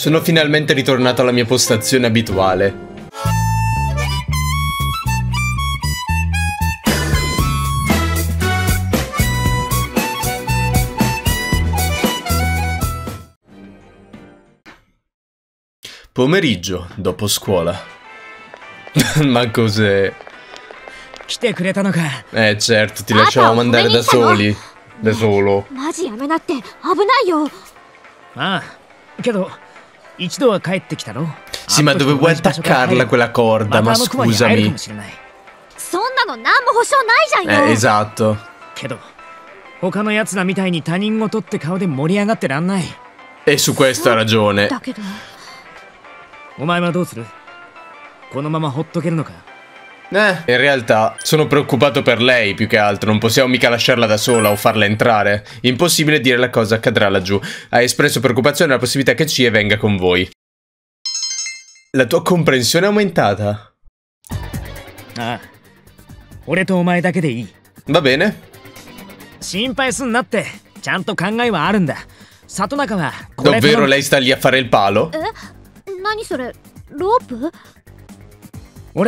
Sono finalmente ritornato alla mia postazione abituale. Pomeriggio, dopo scuola. Ma cos'è? Certo, ti lasciavamo andare da soli. Da solo. Sì, ma dovevo attaccarla quella corda, ma scusami. Esatto. E su questo ha ragione. In realtà sono preoccupato per lei più che altro. Non possiamo mica lasciarla da sola o farla entrare. Impossibile dire la cosa accadrà laggiù. Ha espresso preoccupazione alla possibilità che Chie venga con voi. La tua comprensione è aumentata. Va bene. Davvero lei sta lì a fare il palo? Con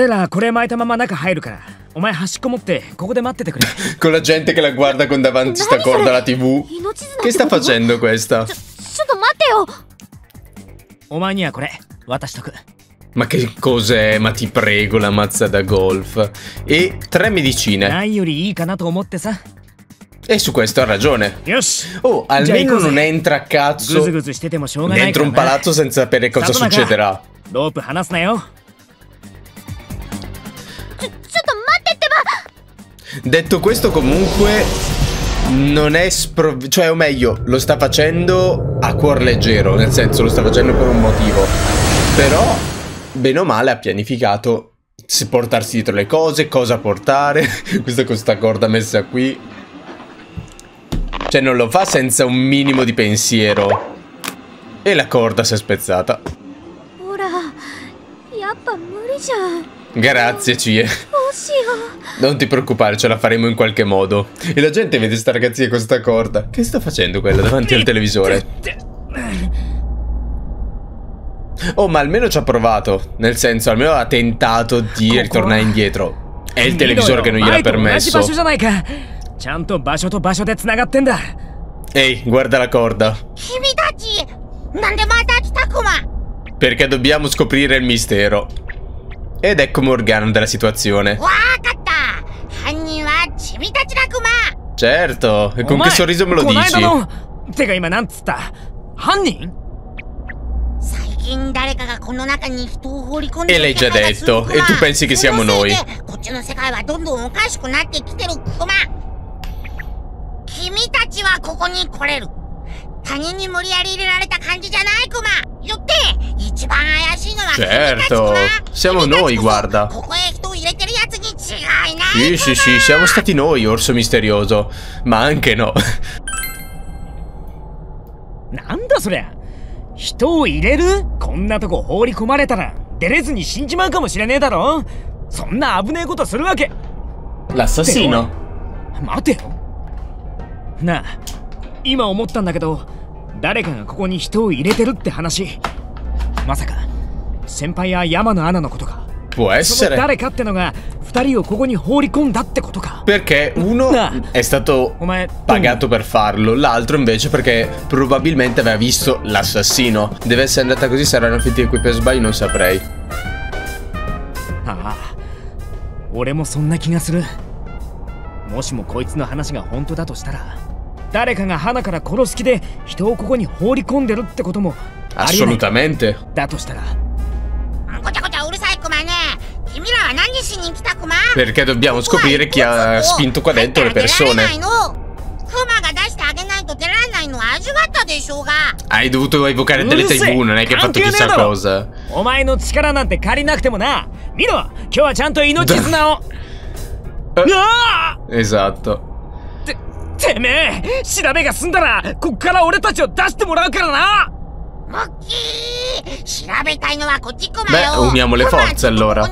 la gente che la guarda con davanti sta corda alla TV. Che sta facendo questa? Ma che cos'è? Ma ti prego, la mazza da golf. E 3 medicine. E su questo ha ragione. Oh, almeno non entra a cazzo dentro un palazzo senza sapere cosa succederà. Detto questo, comunque non è cioè, o meglio, lo sta facendo a cuor leggero, nel senso lo sta facendo per un motivo. Però, bene o male, ha pianificato se portarsi dietro le cose, cosa portare. Questa con sta corda messa qui. Cioè, non lo fa senza un minimo di pensiero. E la corda si è spezzata. Grazie, Chie. Non ti preoccupare, ce la faremo in qualche modo. E la gente vede sta ragazzina con sta corda. Che sta facendo quella davanti al televisore? Oh, ma almeno ci ha provato. Nel senso, almeno ha tentato di ritornare indietro. È il televisore che non gliel'ha permesso. Ehi, guarda la corda. Perché dobbiamo scoprire il mistero. Ed ecco Morgana della situazione. Certo, e con che sorriso me lo dici? E l'hai già detto, e tu pensi che siamo noi? Certo, siamo noi, guarda. Sì, siamo stati noi, orso misterioso. Ma anche no. L'assassino. Può essere. Perché uno è stato pagato per farlo, l'altro invece perché probabilmente aveva visto l'assassino. Deve essere andata così, saranno finiti qui per sbaglio, non saprei. Assolutamente. Perché dobbiamo scoprire chi ha spinto qua dentro le persone. Hai dovuto evocare delle TV, non è che hai fatto chissà cosa. Esatto. Beh, uniamo le forze allora.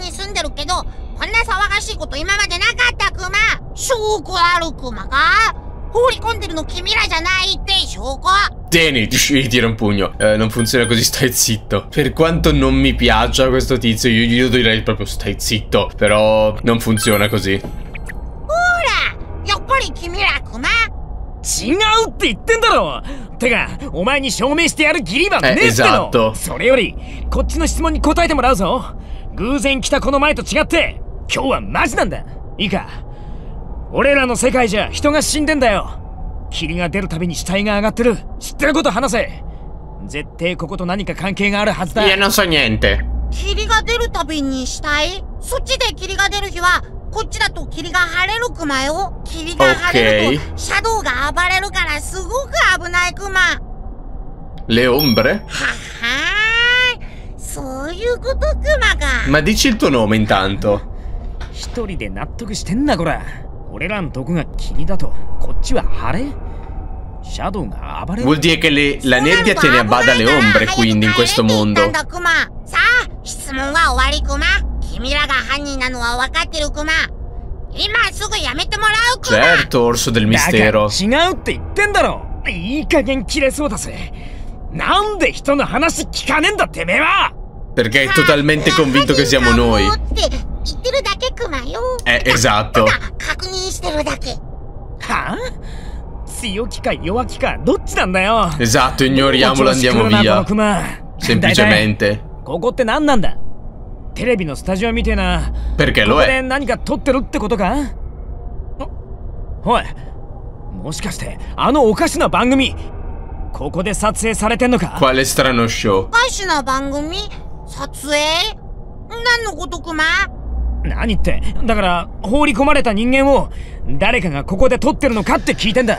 Tieni, gli tira un pugno. Non funziona così, stai zitto. Per quanto non mi piaccia questo tizio, io gli direi proprio stai zitto. Però non funziona così. Ora, やっぱり君らクマ。 違うって言ってんだろ。てか、お前に証明してやる義理はねえっての。それより、こっちの質問に答えてもらうぞ。偶然来たこの前と違って、今日はマジなんだ。いいか。俺らの世界じゃ人が死んでんだよ。霧が出るたびに死体が上がってる。知ってること話せ。絶対ここと何か関係があるはずだ。 いや、non so niente。 霧が出るたびに死体？そっちで霧が出る日は、こっちだと霧が晴れるクマよ。霧が晴れるとシャドウが暴れるからすごく危ないクマ。 Le ombre? ははーい。そういうことクマか。 Ma dici il tuo nome intanto。 一人で納得してんなこら。俺らのとこが霧だと、こっちは晴れ？シャドウが暴れる？ Vuol dire che la nebbia tiene a bada le ombre, quindi in questo mondo. さあ、質問は終わりクマ。君らが犯人なのは分かってるクマ。今すぐやめてもらうクマ。 Certo, orso del mistero。 違うって言ってんだろ。いい加減切れそうだぜ。なんで人の話聞かねえんだてめえは。 Perché è totalmente convinto che siamo noi. 言ってるだけクマよ。 esatto。 確認してるだけ。 はあ？強気か弱気かどっちなんだよ。 Esatto, ignoriamolo, andiamo via。semplicemente。 ここって何なんだ？テレビのスタジオみてえな。 Perché lo è？ ここで何か撮ってるってことか？おい、もしかしてあのおかしな番組ここで撮影されてんのか？ Quale strano show？ おかしな番組？撮影？何のことクマ？ 何って、だから放り込まれた人間を誰かがここで撮ってるのかって聞いてんだ。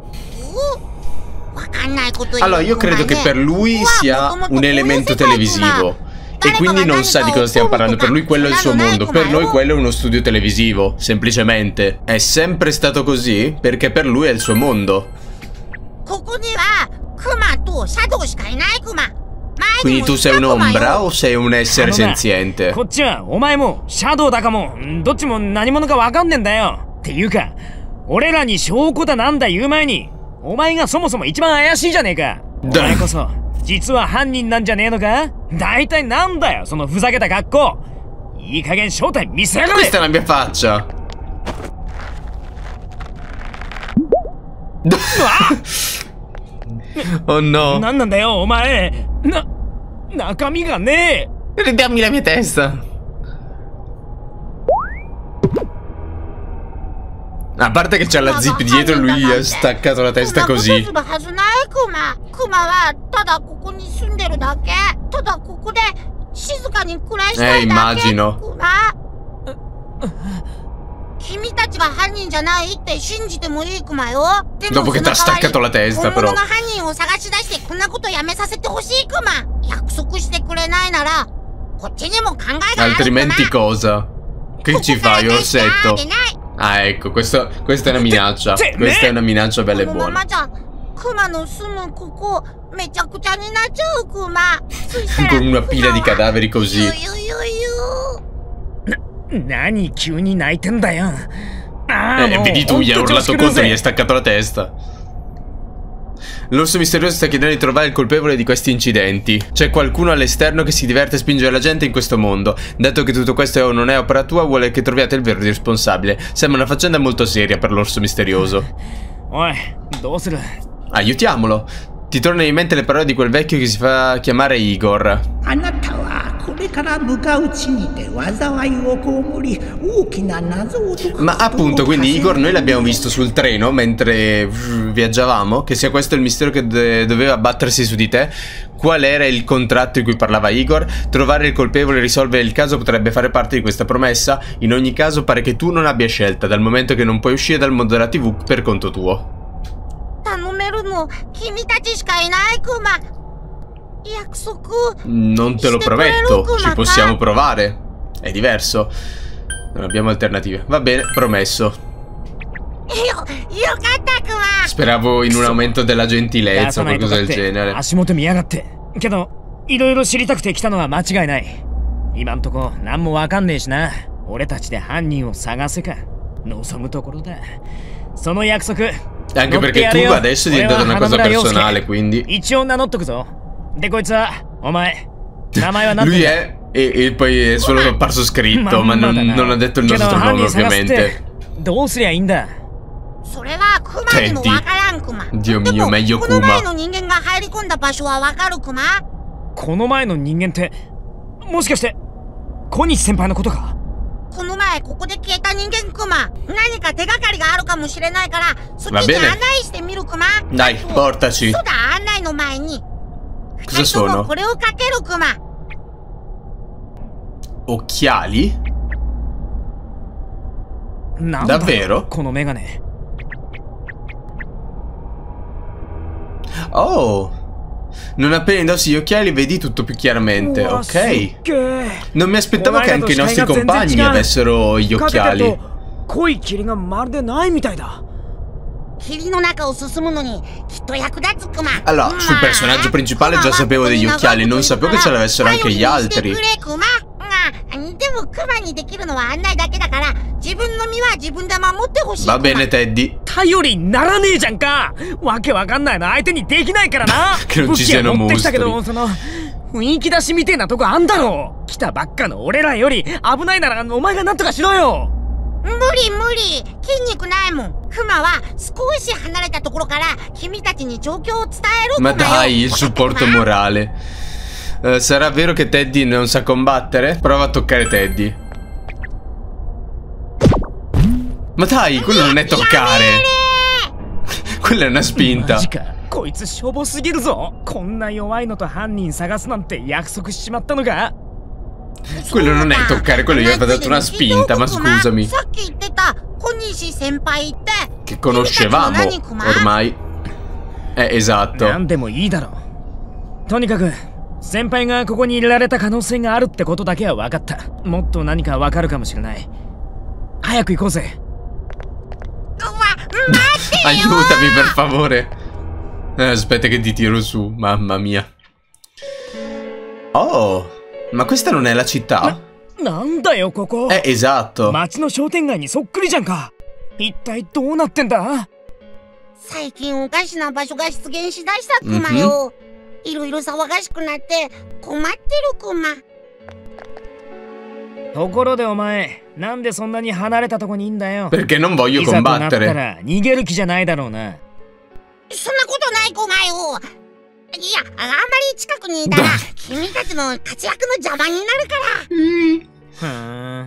わかんないこと言う。 Allora, io credo che per lui sia un elemento televisivo. E quindi non sa di cosa stiamo parlando. Per lui quello è il suo mondo. Per noi quello è uno studio televisivo. Semplicemente. È sempre stato così perché per lui è il suo mondo. Quindi tu sei un'ombra o sei un essere senziente? こっちはお前もシャドウだかもどっちも何者かわかんねえんだよ。っていうか俺らに証拠だなんだ言う前にお前がそもそも一番怪しいじゃねえか。お前こそ実は犯人なんじゃねえのか？大体なんだよそのふざけた格好。いい加減正体見せやがれ。 Questa è la mia faccia. Oh no. なんなんだよお前。中身がねえ。 Ridammi la mia testa. A parte che c'ha la zip dietro, lui gli ha staccato la testa così. Immagino. Dopo che ti ha staccato la testa, però. Altrimenti cosa? Che ci fai, orsetto? Ah, ecco, questa è una minaccia. Questa è una minaccia bella e buona. Con una pila di cadaveri così. 何急に泣いてんだよ。 Vedi tu, gli ha urlato contro e gli ha staccato la testa. L'orso misterioso sta chiedendo di trovare il colpevole di questi incidenti. C'è qualcuno all'esterno che si diverte a spingere la gente in questo mondo. Dato che tutto questo non è opera tua, vuole che troviate il vero responsabile. Sembra una faccenda molto seria per l'orso misterioso. Aiutiamolo. Ti tornano in mente le parole di quel vecchio che si fa chiamare Igor. Ma appunto, quindi Igor noi l'abbiamo visto sul treno mentre viaggiavamo. Che sia questo il mistero che doveva abbattersi su di te. Qual era il contratto di cui parlava Igor? Trovare il colpevole e risolvere il caso potrebbe fare parte di questa promessa. In ogni caso pare che tu non abbia scelta, dal momento che non puoi uscire dal mondo della TV per conto tuo. Non te lo prometto, ci possiamo provare. È diverso. Non abbiamo alternative. Va bene, promesso. Speravo in un aumento della gentilezza o qualcosa del genere. 足元見やがってけどいろいろ知りたくて来たのは間違いない。今んとこ何もわかんねえしな。俺たちで犯人を探せか望むところだ。その約束 Anche perché tu adesso è diventata una cosa personale, quindi. Lui è e poi è solo apparso scritto, ma non ha detto il nostro nome, ovviamente. Teddy. Dio mio, meglio Kuma. Va bene. Dai, portaci. Cosa sono? Occhiali? Davvero? Oh, non appena indossi gli occhiali vedi tutto più chiaramente. Ok. Non mi aspettavo che anche i nostri compagni avessero gli occhiali. Allora, sul personaggio principale già sapevo degli occhiali, non sapevo che ce l'avessero anche gli altri. Va bene, Teddy. Che non ci siano mostri. 雰囲気出しみてえなとこあんだろ。来たばっかの俺らより危ないならお前がなんとかしろよ。 無理無理、筋肉ないもん。クマは少し離れたところから君たちに状況を伝える。 Ma dai, il supporto morale. Sarà vero che Teddy non sa combattere? Prova a toccare Teddy. Ma dai, quello non è toccare. Quella è una spinta. こいつしょぼすぎるぞ。こんな弱いのと犯人探すなんて約束しちまったのか。 Quello non è toccare, quello gli aveva dato una spinta, ma scusami. Che conoscevamo ormai. Esatto. なんでもいいだろう。とにかく先輩がここに入れられた可能性があるってことだけは分かった。もっと何か分かるかもしれない。早く行こうぜ。 Aiutami per favore. Aspetta che ti tiro su, mamma mia. Oh, ma questa non è la città? なんだよここ。 esatto. 街の商店街にそっくりじゃんか。一体どうなってんだ。 最近おかしな場所が出現しだしたクマよ。いろいろ騒がしくなって困ってるクマ。 ところでお前、なんでそんなに離れたとこにいんだよ。 Perché non voglio combattere. いざとなったら逃げる気じゃないだろうな。 そんなことないクマよ。いや、あんまり近くにいたら君たちの活躍の邪魔になるから。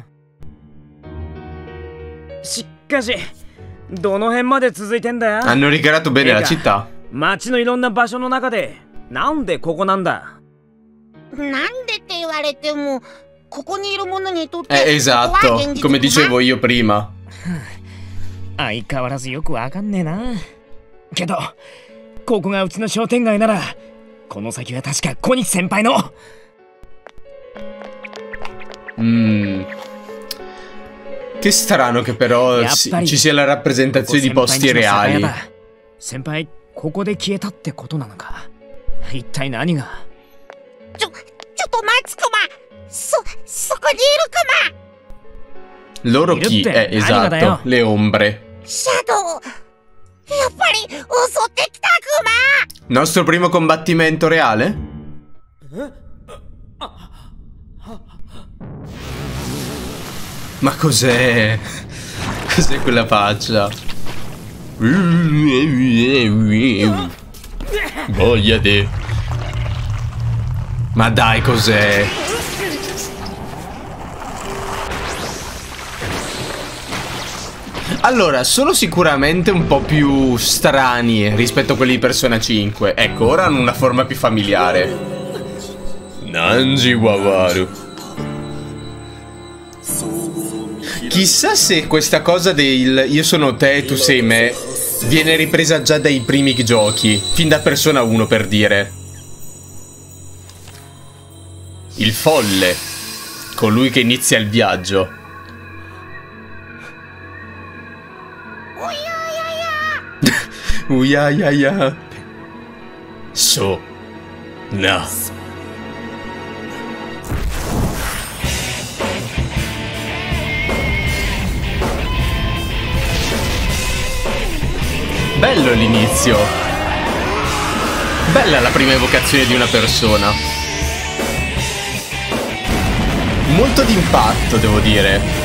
しかし、どの辺まで続いてんだよ。 Hanno ricreato bene la città. 街のいろんな場所の中で、なんでここなんだ。 なんでって言われても、ここにいるものにとって。 esatto, come dicevo io prima. 相変わらずよくわかんねえな。けど、ここがうちの商店街なら、この先は確か小西先輩の。 Che strano che però ci sia la rappresentazione di posti reali. 先輩、ここで消えたってことなのか。一体何が。 ちょっと待つクマ。そこにいるクマ。 Loro chi? Esatto, le ombre. シャドウ。やっぱり襲ってきたクマ。 Nostro primo combattimento reale? Ma cos'è? Cos'è quella faccia? Voglia te. Ma dai, cos'è? Allora, sono sicuramente un po' più strani rispetto a quelli di Persona 5. Ecco, ora hanno una forma più familiare. Nanji Wawaru. Chissà se questa cosa del io sono te e tu sei me viene ripresa già dai primi giochi, fin da Persona 1 per dire. Il folle, colui che inizia il viaggio. Uyayaya. So. No. Bello l'inizio. Bella la prima evocazione di una persona. Molto d'impatto, devo dire.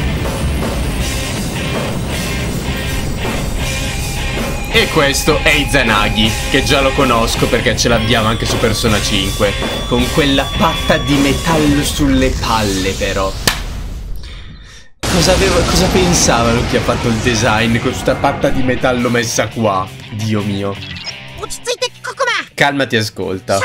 E questo è Izanagi, che già lo conosco perché ce l'abbiamo anche su Persona 5. Con quella patta di metallo sulle palle, però. Cosa pensavano chi ha fatto il design con questa patta di metallo messa qua? Dio mio. Calmati, ascolta.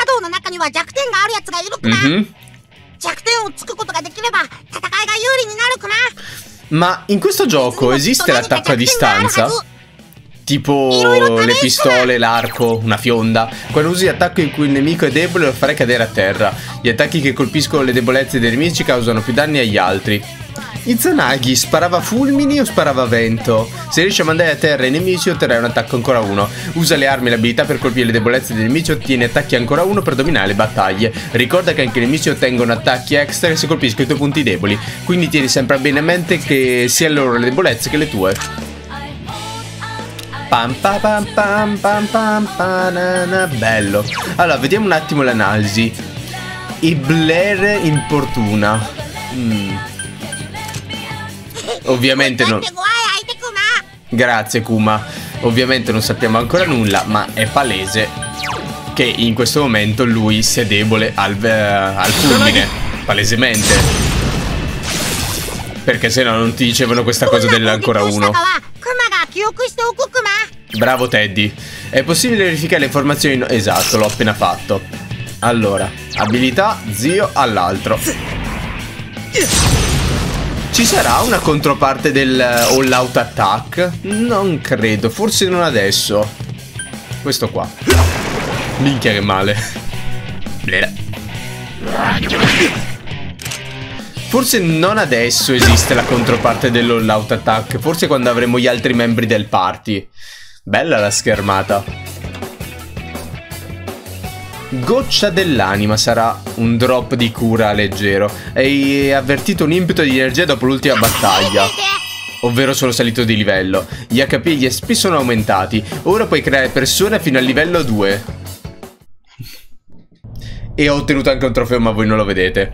Ma in questo gioco esiste l'attacco a distanza? Tipo le pistole, l'arco, una fionda. Quando usi attacco in cui il nemico è debole lo farai cadere a terra. Gli attacchi che colpiscono le debolezze dei nemici causano più danni agli altri. Izanagi sparava fulmini o sparava vento? Se riesci a mandare a terra i nemici otterrai un attacco ancora 1. Usa le armi e le abilità per colpire le debolezze dei nemici, ottieni attacchi ancora 1 per dominare le battaglie. Ricorda che anche i nemici ottengono attacchi extra se colpiscono i tuoi punti deboli, quindi tieni sempre bene a mente che sia loro le debolezze che le tue. Pam pam pam pam pam pam panana. Bello. Allora, vediamo un attimo l'analisi. I Blair importuna. Ovviamente non... Grazie Kuma. Ovviamente non sappiamo ancora nulla, ma è palese che in questo momento lui sia debole al fulmine. Palesemente. Perché se no non ti dicevano questa cosa dell'ancora 1. Bravo Teddy. È possibile verificare le informazioni? Esatto, l'ho appena fatto. Allora, abilità, zio all'altro. Ci sarà una controparte del all out attack? Non credo, forse non adesso. Questo qua. Minchia che male. Forse non adesso esiste la controparte dell'all out attack. Forse quando avremo gli altri membri del party. Bella la schermata. Goccia dell'anima sarà un drop di cura leggero. Hai avvertito un impeto di energia dopo l'ultima battaglia, ovvero sono salito di livello. Gli HP e gli SP sono aumentati. Ora puoi creare persone fino al livello 2. E ho ottenuto anche un trofeo, ma voi non lo vedete.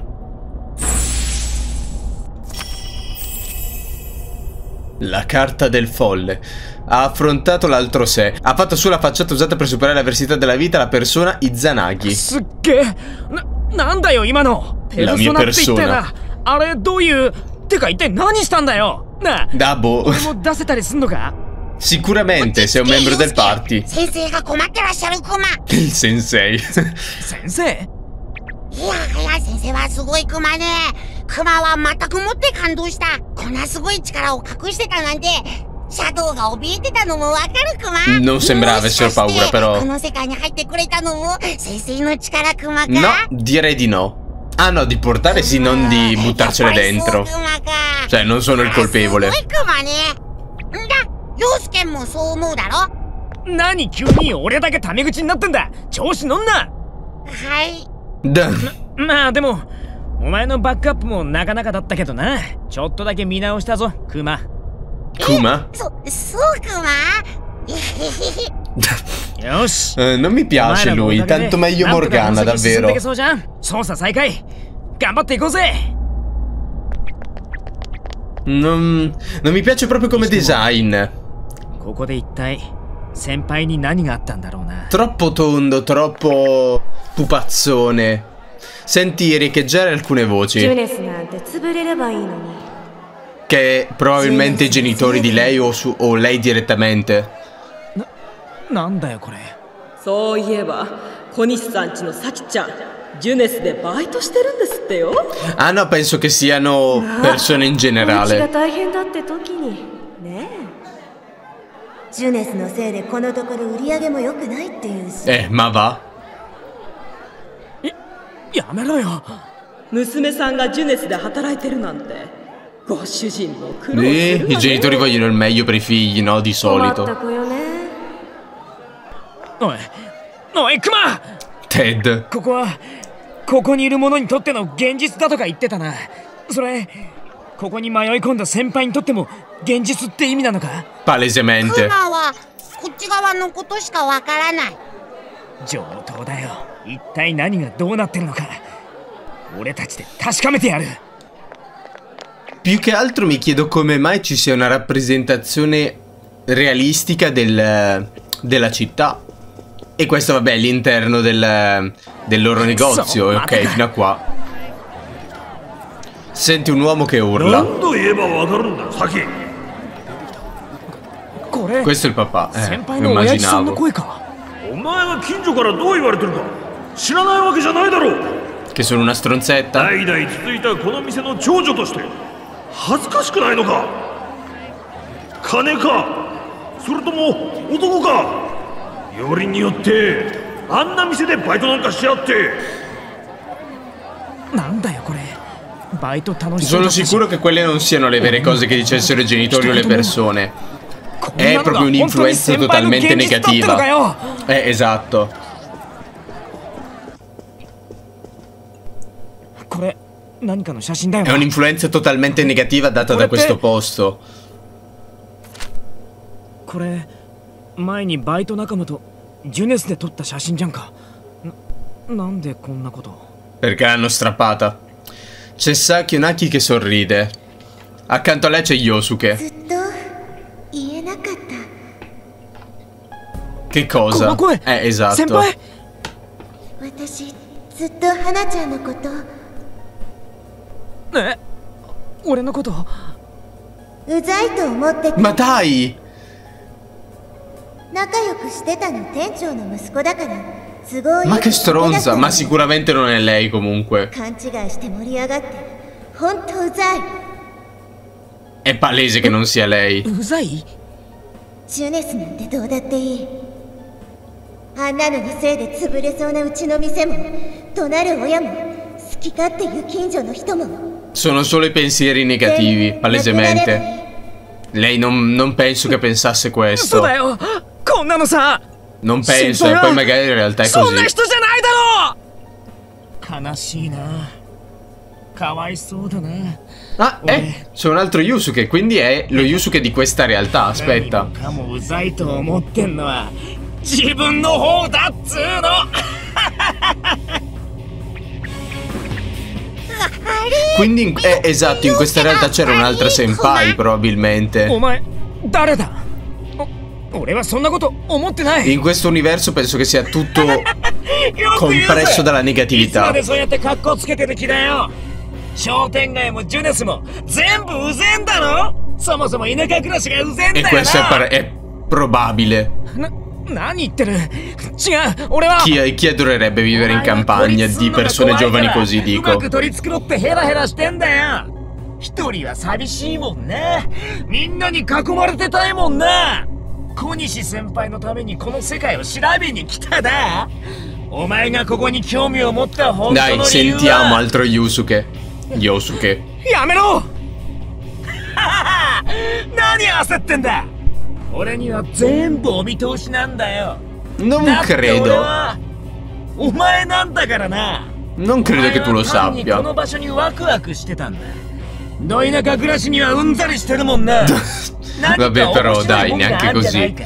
La carta del folle. Ha affrontato l'altro sé. Ha fatto su la facciata usata per superare l'avversità della vita la persona Izanagi. La mia persona. Dabo. Sicuramente sei un membro del party. Il sensei. Sensei? いや先生はすごいクマね。クマは全くもって感動した。こんなすごい力を隠してたなんて。シャドウが怯えてたのもわかるクマ。 Non sembrava avessero paura però. この世界に入ってくれたのも先生の力クマか。 No, direi di no. Ah no, di portare sì, non di buttarcele dentro. Cioè, non sono il colpevole. 陽介もそう思うだろ。 何急に俺だけタメ口になってんだ。調子乗んな。 はい。 まあでもお前のバックアップもなかなかだったけどな。ちょっとだけ見直したぞ、クマ。 クマ？ そうクマ？ よし。 Non mi piace lui, tanto meglio Morgana, davvero. 操作再開。頑張っていこうぜ。 Non mi piace proprio come design. ここで一体先輩に何があったんだろうな。 Troppo tondo, troppo pupazzone. Senti riecheggiare alcune voci. Che probabilmente i genitori di lei o lei direttamente. なんだよこれ。 そういえば、小西さんちのサキちゃん、ジュネスでバイトしてるんですってよ。 Ah no, penso che siano persone in generale. ジュネスのせいでこのところ売り上げも良くないっていうし。 ma va. やめろよ。 娘さんがジュネスで働いてるなんて。ご主人も苦労するわね。 I genitori vogliono il meglio per i figli, no? Di solito. おいクマ。 Ted. ここにいる者にとっての現実だとか言ってたな。それここに迷い込んだ先輩にとっても現実って意味なのか？ Palesemente. クマはここっち側のことしかわからない。 上等だよ。一体何がどうなってるのか俺たちで確かめてやる。 Più che altro mi chiedo come mai ci sia una rappresentazione realistica della città. E questo vabbè è l'interno del loro negozio. Ok, fino a qua. Senti un uomo che urla. Questo è il papà. Lo immaginavo. Che sono una stronzetta? 恥ずかしくないのか。金か、それとも男か。よりによってあんな店でバイトなんかしちゃって。 なんだよこれ。バイト楽しい。 Sono sicuro che quelle non siano le vere cose che dicessero i genitori o le persone. È proprio un'influenza totalmente negativa. Esatto. これ È un'influenza totalmente negativa data da questo posto. Perché l'hanno strappata. C'è Saki Onaki che sorride. Accanto a lei c'è Yosuke. Che cosa? Esatto. Ma dai! Ma che stronza! Ma sicuramente non è lei comunque. È palese che non sia lei. Sono solo i pensieri negativi, palesemente. Lei non penso che pensasse questo. Non penso, e poi magari in realtà è così. Ah, c'è un altro Yusuke, quindi è lo Yusuke di questa realtà, aspetta. Quindi, esatto, in questa realtà c'era un'altra senpai, probabilmente. In questo universo penso che sia tutto compresso dalla negatività. E questo è probabile. Chi adorerebbe vivere in campagna di persone giovani così, dico. Dai, sentiamo altro Yosuke. Non credo. Non credo che tu lo sappia. Vabbè, però dai, neanche così.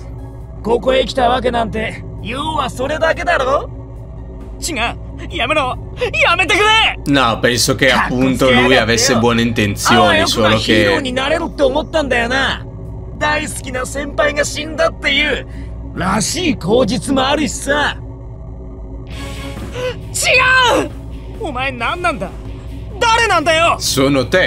No, penso che appunto lui avesse buone intenzioni, solo che... Sono te.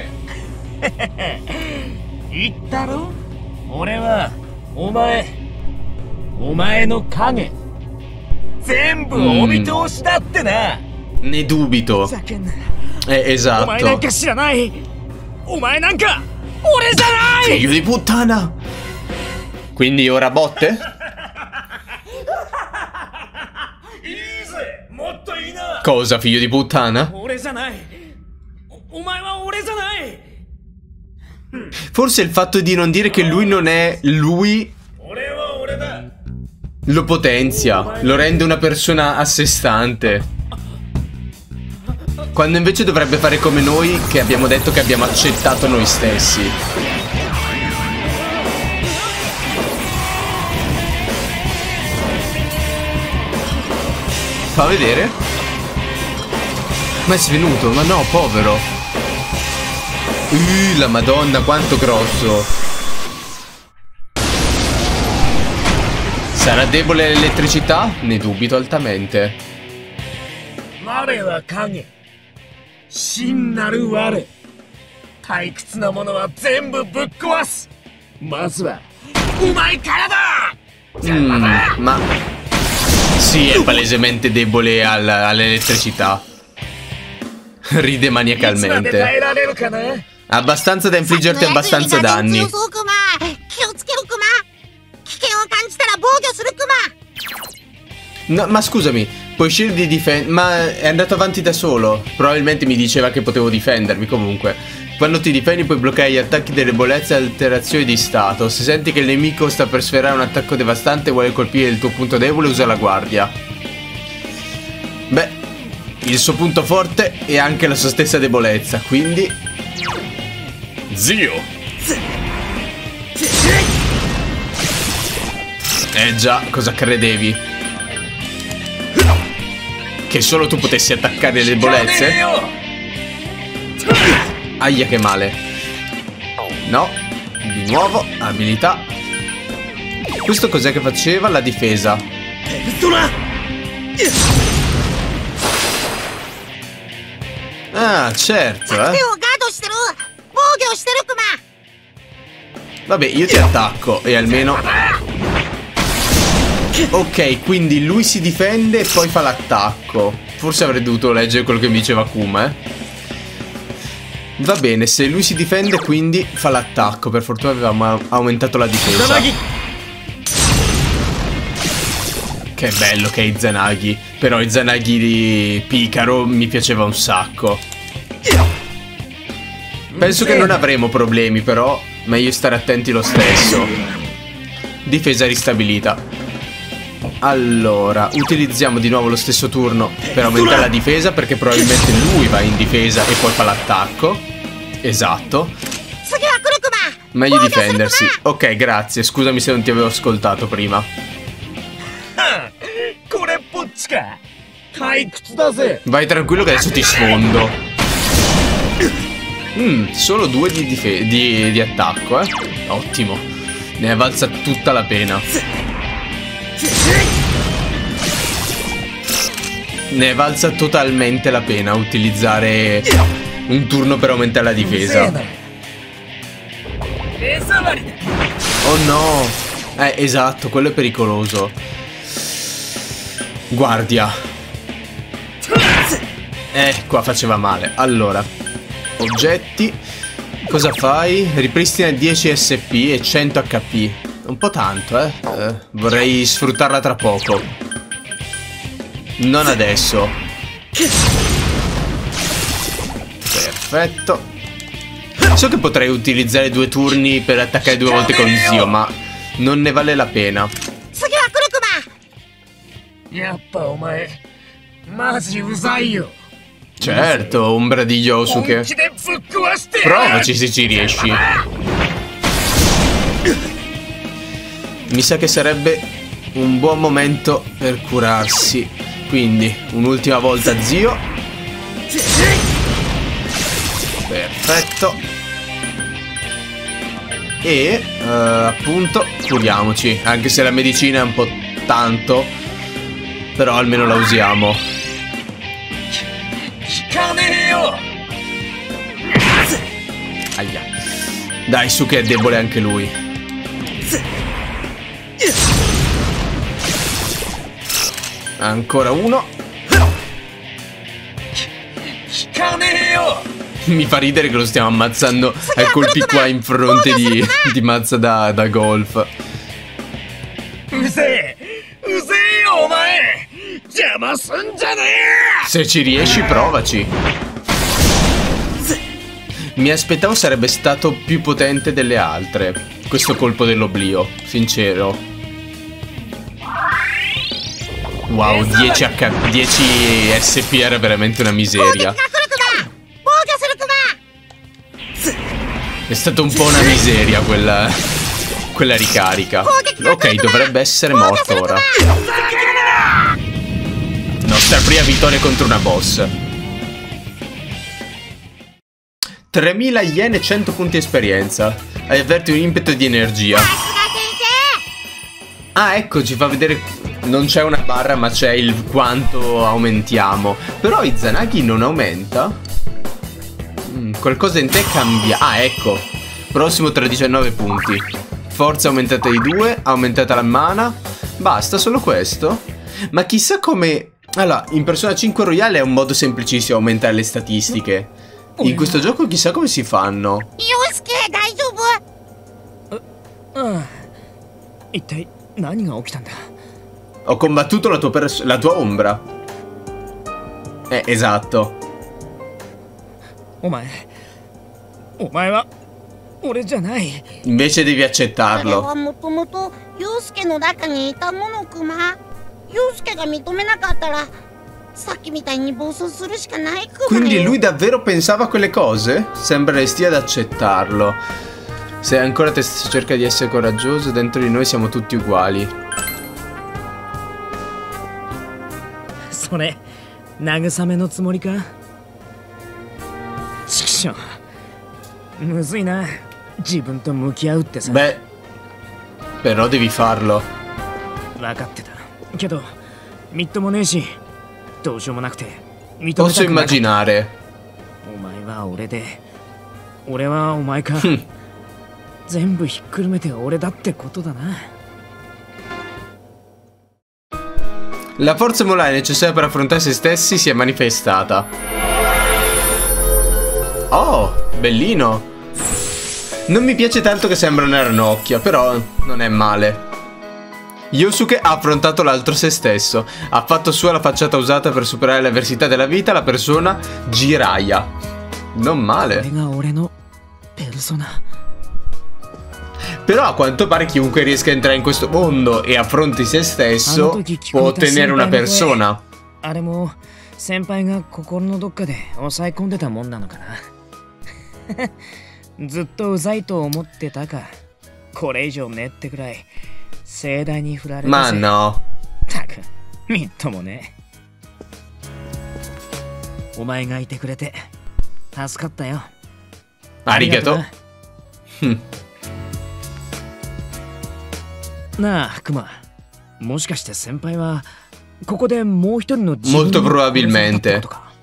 Ne dubito. Esatto. Figlio di puttana. Quindi ora botte? Cosa, figlio di puttana? Forse il fatto di non dire che lui non è lui lo potenzia, lo rende una persona a sé stante. Quando invece dovrebbe fare come noi, che abbiamo detto che abbiamo accettato noi stessi. Fa vedere. Ma è svenuto, ma no, povero. La madonna, quanto grosso. Sarà debole all'elettricità? Ne dubito altamente. Ware wa kage. Shin naru ware. Taikutsu na mono wa zenbu bukkowasu. Mazu wa umai kara da! Ma sì, è palesemente debole all'elettricità. Ride maniacalmente. Abbastanza da infliggerti abbastanza danni. No, ma scusami, puoi scegliere di difendere. Ma è andato avanti da solo. Probabilmente mi diceva che potevo difendermi. Comunque, quando ti difendi puoi bloccare gli attacchi di debolezza e alterazioni di stato. Se senti che il nemico sta per sferrare un attacco devastante e vuole colpire il tuo punto debole, usa la guardia. Beh, il suo punto forte è anche la sua stessa debolezza, quindi... Zio! Già, cosa credevi? Che solo tu potessi attaccare le debolezze? Aia, che male. No, di nuovo, abilità. Questo cos'è che faceva? La difesa. Ah, certo, Vabbè, io ti attacco e almeno... Ok, quindi lui si difende e poi fa l'attacco. Forse avrei dovuto leggere quello che mi diceva Kuma, Va bene, se lui si difende quindi fa l'attacco. Per fortuna avevamo aumentato la difesa. Che bello che è Izanagi. Però Izanagi di Picaro mi piaceva un sacco. Penso che non avremo problemi, però meglio stare attenti lo stesso. Difesa ristabilita. Allora, utilizziamo di nuovo lo stesso turno per aumentare la difesa, perché probabilmente lui va in difesa e poi fa l'attacco. Esatto. Meglio difendersi. Ok, grazie, scusami se non ti avevo ascoltato prima. Vai tranquillo che adesso ti sfondo. Solo 2 di attacco, Ottimo. Ne è valsa tutta la pena. Ne è valsa totalmente la pena utilizzare un turno per aumentare la difesa. Oh no. Esatto, quello è pericoloso. Guardia. Qua faceva male. Allora, oggetti. Cosa fai? Ripristina 10 SP e 100 HP. Un po' tanto, vorrei sfruttarla tra poco. Non adesso. Perfetto. So che potrei utilizzare 2 turni per attaccare 2 volte con Zio, ma non ne vale la pena. Certo, ombra di Yosuke. Provaci se ci riesci. Mi sa che sarebbe un buon momento per curarsi. Quindi, un'ultima volta Zio. Perfetto. E, appunto, curiamoci. Anche se la medicina è un po' tanto, però almeno la usiamo. Aia. Dai, su che è debole anche lui. Ancora uno. Mi fa ridere che lo stiamo ammazzando a colpi qua in fronte di mazza da golf. Se ci riesci, provaci. Mi aspettavo sarebbe stato più potente delle altre questo colpo dell'oblio, sincero. Wow, 10 SP era veramente una miseria. È stata un po' una miseria quella ricarica. Ok, dovrebbe essere morto ora. No, nostra prima vittoria contro una boss. 3000 yen e 100 punti esperienza. Hai avverti un impeto di energia. Ah, ecco, ci fa vedere. Non c'è una barra, ma c'è il quanto aumentiamo. Però Izanagi non aumenta. Qualcosa in te cambia. Ah, ecco. Prossimo tra 19 punti. Forza aumentata di 2. Aumentata la mana. Basta, solo questo. Ma chissà come. Allora, in Persona 5 Royale è un modo semplicissimo aumentare le statistiche. In questo gioco chissà come si fanno. Yosuke, Ho combattuto la tua ombra. Esatto. Invece devi accettarlo. Quindi lui davvero pensava a quelle cose? Sembra stia ad accettarlo. Se ancora cerca di essere coraggioso, dentro di noi siamo tutti uguali. Beh, però devi farlo. Posso immaginare. La forza morale necessaria per affrontare se stessi si è manifestata. Oh, bellino. Non mi piace tanto che sembra una ranocchia, però non è male. Yosuke ha affrontato l'altro se stesso. Ha fatto sua la facciata usata per superare le avversità della vita, la persona Jiraiya. Non male. Però a quanto pare chiunque riesca a entrare in questo mondo e affronti se stesso può ottenere una persona. Ma no. Arigato. Molto probabilmente.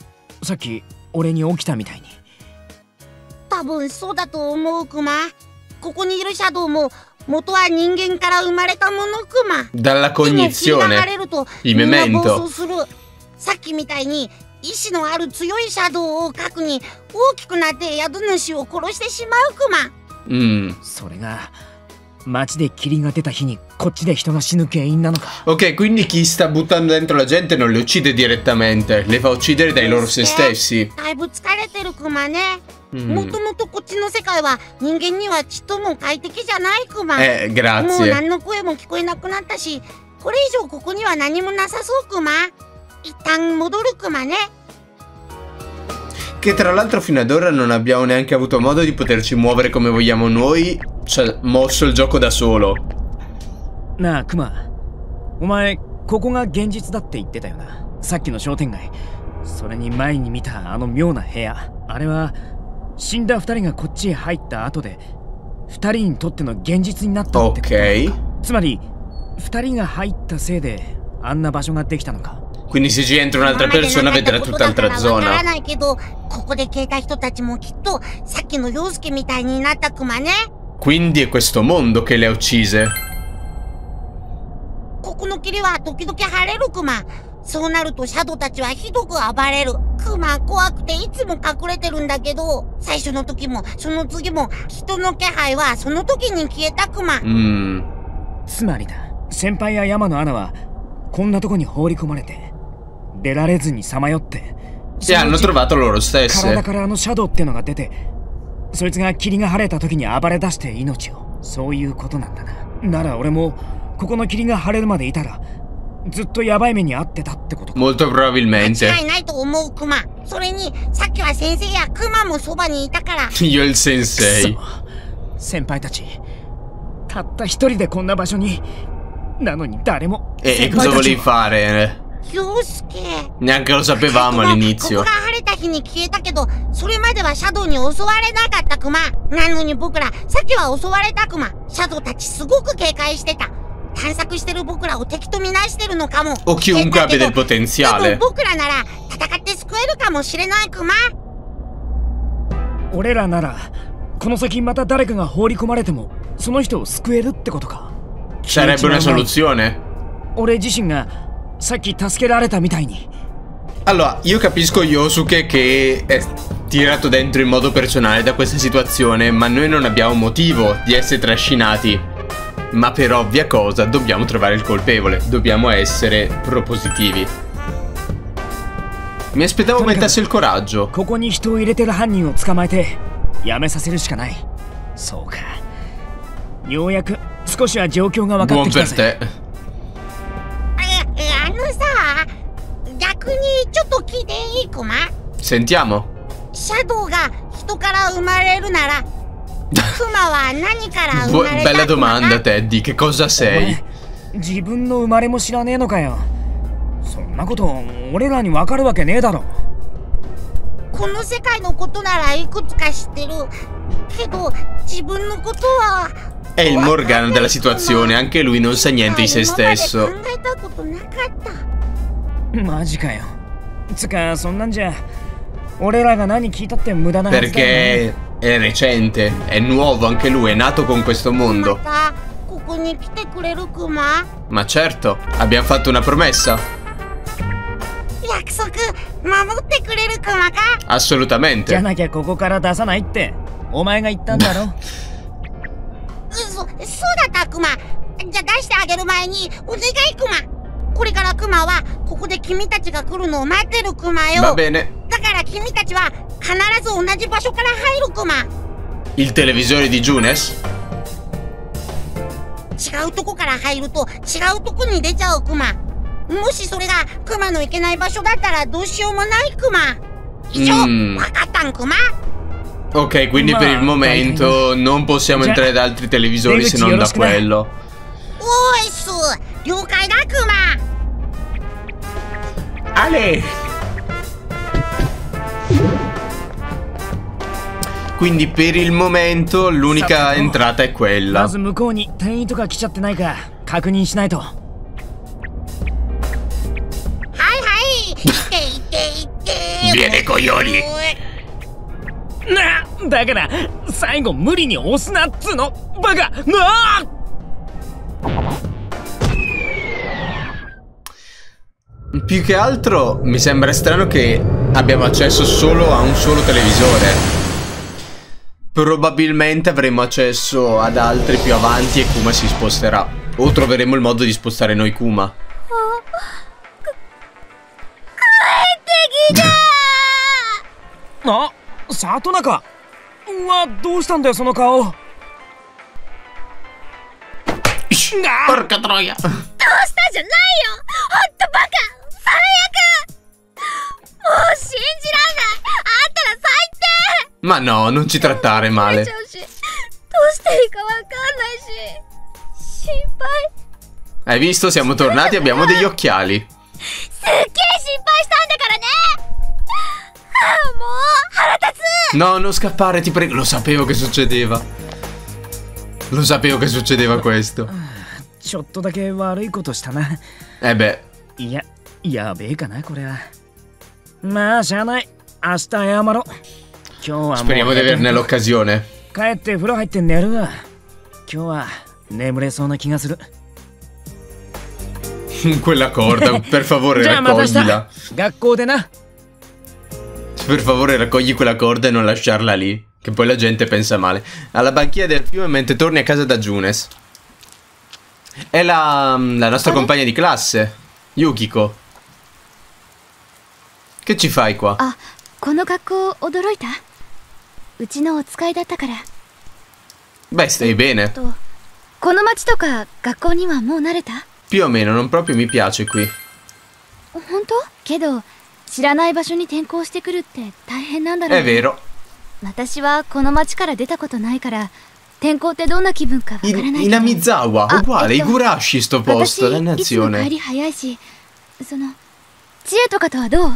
多分そうだと思うクマ。ここにいるシャドウも元は人間から生まれたものクマ。 Dalla cognizione. Il memento. さっきみたいに意志のある強いシャドウを描くに大きくなって宿主を殺してしまうクマ。 それが街で霧が出た日にこっちで人が死ぬ原因なのか。 Ok, quindi chi sta buttando dentro la gente non le uccide direttamente, le fa uccidere dai loro se stessi. だいぶ疲れてるクマね。もともとこっちの世界は人間にはちっとも快適じゃないクマ。 grazie. もう何の声も聞こえなくなったし、これ以上ここには何もなさそうクマ。一旦戻るクマね。 Che tra l'altro fino ad ora non abbiamo neanche avuto modo di poterci muovere come vogliamo noi. Cioè, mosso il gioco da solo. なあクマ、お前ここが現実だって言ってたよな。さっきの商店街、それに前に見たあの妙な部屋、あれは死んだ2人がこっちへ入った後で2人にとっての現実になったってことか。つまり2人が入ったせいであんな場所ができたのか。 Quindi se ci entra un'altra persona vedrà tutt'altra zona. Quindi è questo mondo che le ha uccise. ここの霧は時々晴れるクマ。そうなるとシャドウたちはひどく暴れる。クマ怖くていつも隠れてるんだけど、最初の時もその次も人の気配はその時に消えたクマ。 つまりだ、先輩や山のアナはこんなとこに放り込まれて出られずにさまよって、 hanno trovato loro stesse. 体からあのシャドウってのが出て、そいつが霧が晴れた時に暴れ出して命を。そういうことなんだな。なら俺もここの霧が晴れるまでいたらずっとヤバい目に遭ってたってことか。 Molto probabilmente. 間違いないと思うクマ。それにさっきは先生やクマもそばにいたから。 Io il sensei. 先輩たちたった一人でこんな場所に。なのに誰も。 E cosa volevi fare? Neanche lo sapevamo all'inizio. ここが晴れた日に消えたけど、それまではシャドウに襲われなかったクマ。なのに僕ら、さっきは襲われたクマ。シャドウたちすごく警戒してた。探索してる僕らを敵とみなしてるのかも。 O chiunque abbia del potenziale. 僕らなら戦って救えるかもしれないクマ。 俺らならこの先また誰かが放り込まれてもその人を救えるってことか。 Sarebbe una soluzione. 俺自身がさっき助けられたみたいに。 Allora, io capisco Yosuke che è tirato dentro in modo personale da questa situazione, ma noi non abbiamo motivo di essere trascinati. Ma per ovvia cosa dobbiamo trovare il colpevole, dobbiamo essere propositivi. Mi aspettavo aumentasse il coraggio. ここに人を入れてる犯人を捕まえてやめさせるしかない。そうか。ようやく少しは状況が分かってきたぜ。 逆にちょっと聞いていいクマ？ Sentiamo. シャドウが人から生まれるなら、クマは何から生まれたクマか？ Bella domanda, Teddy. Che cosa sei? 自分の生まれも知らねえのかよ。そんなこと俺らに分かるわけねえだろ。 この世界のことならいくつか知ってるけど、自分のことは。 È il Morgana della situazione, anche lui non sa niente di se stesso. マジかよ。つかそんなんじゃ俺らが何聞いたって無駄なはずだよね。 Perché è recente, è nuovo anche lui, è nato con questo mondo. Ma certo, abbiamo fatto una promessa. Assolutamente. じゃなきゃここから出さないってお前が言ったんだろ。 そうだったクマ。じゃあ出してあげる前にお願いクマ。 これからクマはここで君たちが来るのを待ってるクマよ。だから君たちは必ず同じ場所から入るクマ。 Il televisore di Junes? 違うとこから入ると違うとこに出ちゃうクマ。もしそれがクマの行けない場所だったらどうしようもないクマ。以上、分かったんクマ。 Ok, quindi per il momento non possiamo entrare da altri televisori se non da quello. おいっす。 了解だクマ。 Ale! Quindi per il momento l'unica entrata è quella. まず向こうに店員とか来ちゃってないか確認しないと。はいはい。 Viene coglioni. だから最後無理に押すなっつのバカ。 Più che altro mi sembra strano che abbiamo accesso solo a un solo televisore. Probabilmente avremo accesso ad altri più avanti e Kuma si sposterà. O troveremo il modo di spostare noi Kuma. Ah, 里中。うわ、どうしたんだよその顔。 Porca troia! どうしたじゃないよ。ほんとバカ。最悪。もう信じらんない。あんたら最低。 Ma no, non ci trattare male. どうしていいかわかんないし。心配。 Hai visto? Siamo tornati e abbiamo degli occhiali. すっげえ心配したんだからね。もう腹立つ。 No, non scappare, ti prego. Lo sapevo che succedeva. Lo sapevo che succedeva questo. ちょっとだけ悪いことしたな。 Eh beh. いや、やべえかなこれは。まあしゃあない。明日謝ろう。今日はもう Speriamo di averne l'occasione. 帰って風呂入って寝るわ。今日は眠れそうな気がする。 Quella corda, per favore raccoglila. 学校でな。 Per favore raccogli quella corda e non lasciarla lì, che poi la gente pensa male. Alla banchina del fiume mentre torni a casa da Junes. È la nostra compagna di classe, Yukiko. Che ci fai qua? あ、この学校驚いた？うちのお使いだったから。 Beh, stai bene. この町とか学校にはもう慣れた？ Più o meno, non proprio mi piace qui. 本当？けど知らない場所に転校してくるって大変なんだろうね。 È vero. 私はこの町から出たことないから転校ってどんな気分かわからないけど。 In Amizawa, uguale, Igurashi sto posto, 私いつも dannazione. 帰り早いし、 知恵とかとはどう？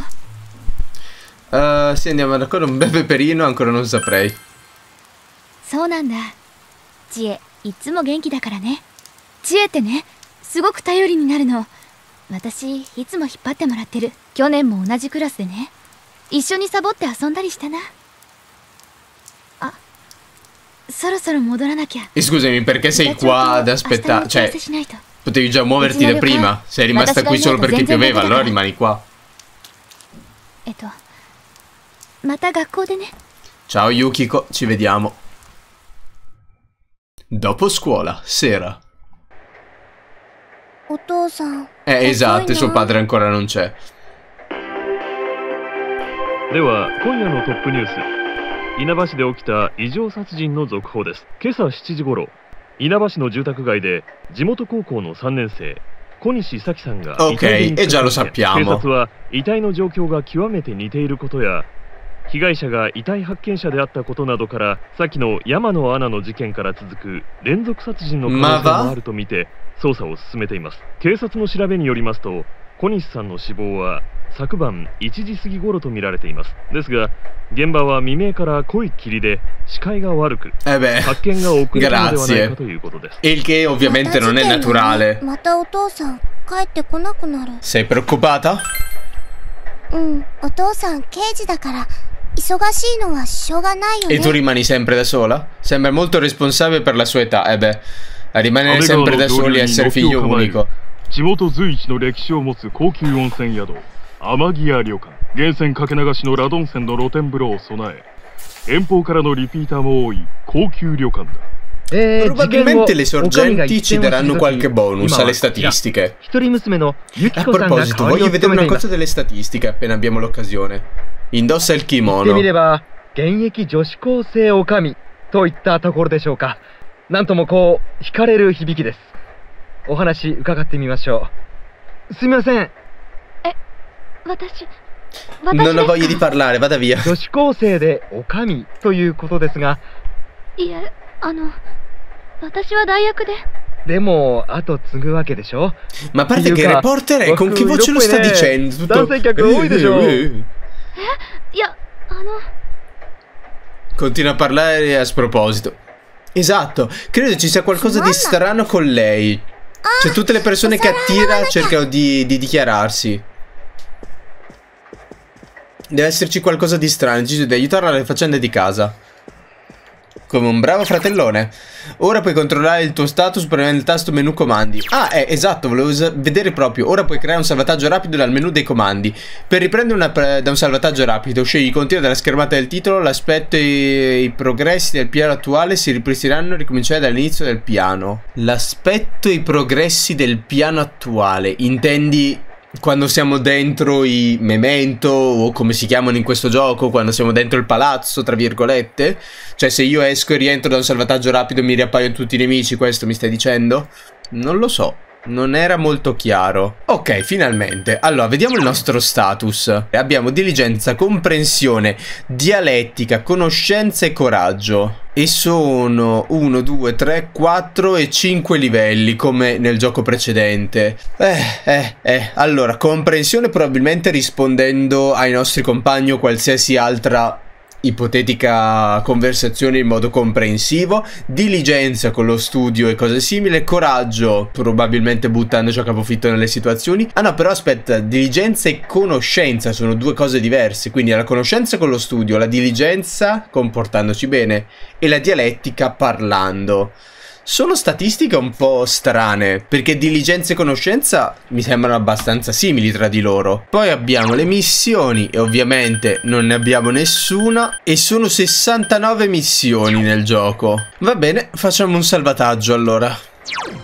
Se andiamo d'accordo, un bel peperino ancora non saprei. そうなんだ。知恵、いつも元気だからね。知恵ってね、すごく頼りになるの。私、いつも引っ張ってもらってる。去年も同じクラスでね。一緒にサボって遊んだりしたな。あ、そろそろ戻らなきゃ。 E scusami, perché sei qua ad aspettare? Cioè, potevi già muoverti da prima. Sei rimasta qui solo perché pioveva, allora rimani qua. また学校でね。 Ciao Yukiko, ci vediamo. Dopo scuola, sera. お父さん。 Esatto, suo padre ancora non c'è. では今夜のトップニュース、稲葉市で起きた異常殺人の続報です。今朝7時頃、稲葉市の住宅街で地元高校の3年生小西咲さんが遺体で見つかり、警察は遺体の状況が極めて似ていることや、被害者が遺体発見者であったことなどから、先の山野アナの事件から続く連続殺人の可能性もあるとみて捜査を進めています。警察の調べによりますと、小西さんの死亡は昨晩1時過ぎ頃と見られています。ですが現場は未明から濃い霧で視界が悪く、発見が遅れたのではないかということです。 Il che ovviamente non è naturale. またお父さん帰ってこなくなる。 Sei preoccupata? うん、お父さん刑事だから忙しいのはしょうがないよね。 E tu rimani sempre da sola? Sembra molto responsabile per la sua età. Rimanere sempre da soli e essere figlio unico. 地元随一の歴史を持つ高級温泉宿天城旅館、源泉かけ流しのラドン泉の露天風呂を備え、遠方からのリピーターも多い高級旅館だ。 Probabilmente le sorgenti ci daranno qualche bonus alle statistiche. A proposito, voglio vedere una cosa delle statistiche appena abbiamo l'occasione. Indossa il kimono. 現役女子高生女将といったところでしょうか。なんともこう惹かれる響きです。お話伺ってみましょう。すみません。 私 Non ho voglia di parlare, vada via. 女子高生で女将ということですが。 いえ、私は大学で。 でも後継ぐわけでしょ。 Ma a parte che reporter è, con che voce lo sta dicendo? Tutto... 男性客多いでしょ。 いや、 Continua a parlare a sproposito. Esatto, credo ci sia qualcosa di strano con lei. Cioè tutte le persone che attira cercano di dichiararsi. Deve esserci qualcosa di strano. Gesù, devi aiutarla alle faccende di casa. Come un bravo fratellone. Ora puoi controllare il tuo status premendo il tasto menu comandi. Ah, esatto, volevo vedere proprio. Ora puoi creare un salvataggio rapido dal menu dei comandi. Per riprendere da un salvataggio rapido, scegli contenuto dalla schermata del titolo. L'aspetto e i progressi del piano attuale si ripristineranno e ricominciare dall'inizio del piano. L'aspetto e i progressi del piano attuale. Intendi quando siamo dentro i memento, o come si chiamano in questo gioco, quando siamo dentro il palazzo, tra virgolette? Cioè se io esco e rientro da un salvataggio rapido mi riappaiono tutti i nemici, questo mi stai dicendo? Non lo so, non era molto chiaro. Ok, finalmente. Allora, vediamo il nostro status. Abbiamo diligenza, comprensione, dialettica, conoscenza e coraggio. E sono 1, 2, 3, 4 e 5 livelli, come nel gioco precedente. Allora, comprensione probabilmente rispondendo ai nostri compagni o qualsiasi altra ipotetica conversazione in modo comprensivo. Diligenza con lo studio e cose simili. Coraggio probabilmente buttandoci a capofitto nelle situazioni. Ah no, però aspetta, diligenza e conoscenza sono due cose diverse. Quindi la conoscenza con lo studio, la diligenza comportandoci bene e la dialettica parlando. Sono statistiche un po' strane, perché diligenza e conoscenza mi sembrano abbastanza simili tra di loro. Poi abbiamo le missioni, e ovviamente non ne abbiamo nessuna, e sono 69 missioni nel gioco. Va bene, facciamo un salvataggio allora.